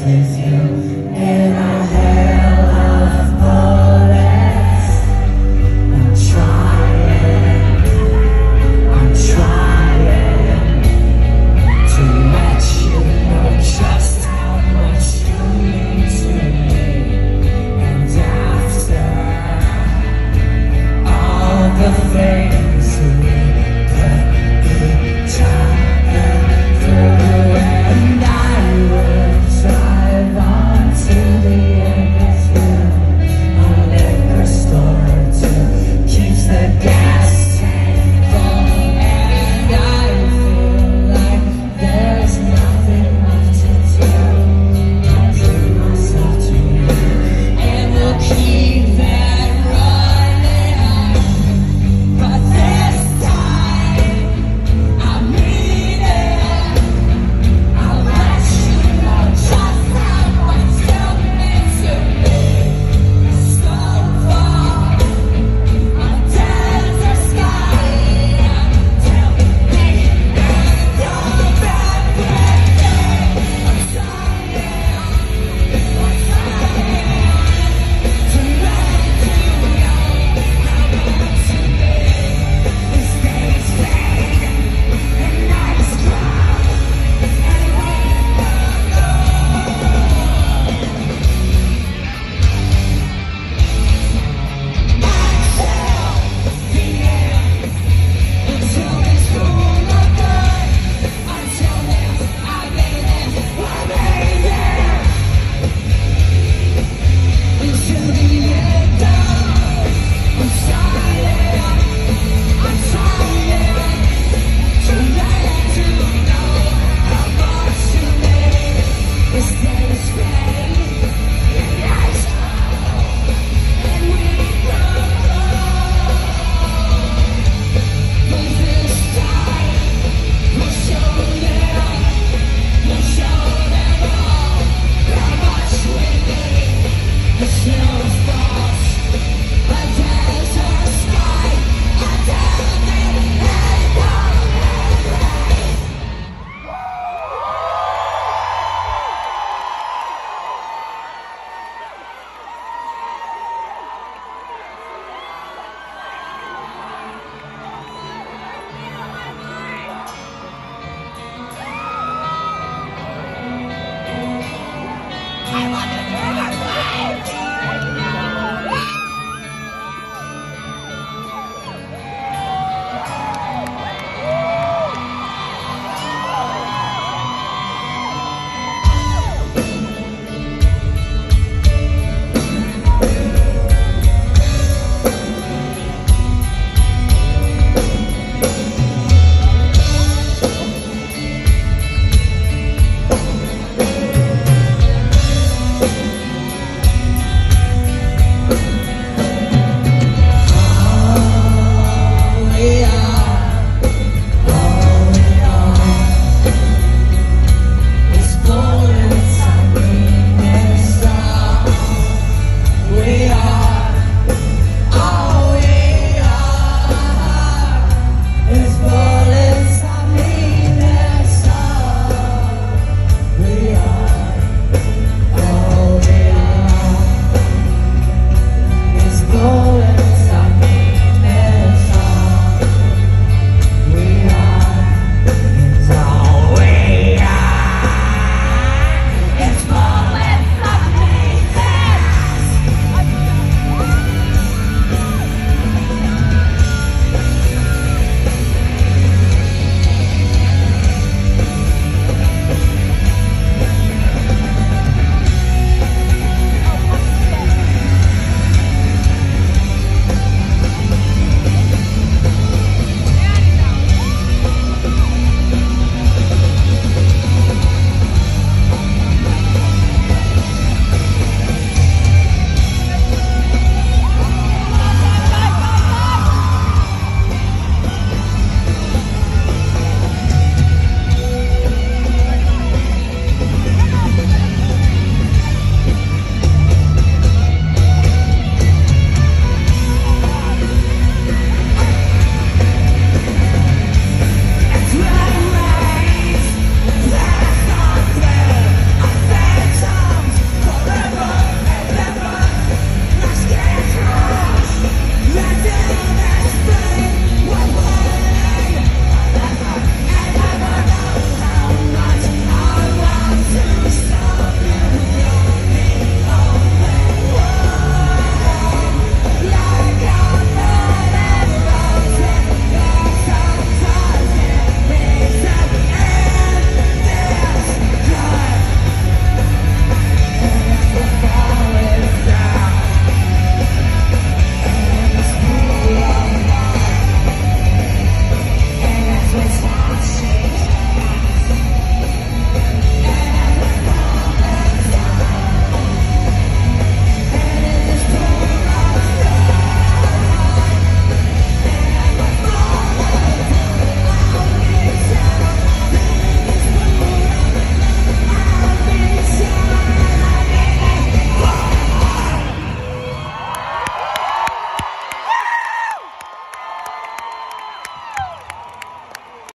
with you in a hell of bullets. I'm trying to let you know just how much you mean to me. And after all the things we put each other through, and I will drive on to the end with you. A liquor store too keeps the gas tank full, and I feel like there's nothing left to do. I'll prove myself to you, and we'll keep that running. But this time, I mean it. I'll let you know just how much you mean to me. So far, under the sky, tell me you're back with me. I'm trying to let you know how much you mean. This day's fade and night's cry, and we until it's full of blood. Until then, I made it. I made it. Until the end I'm trying to let you know how much you mean. This day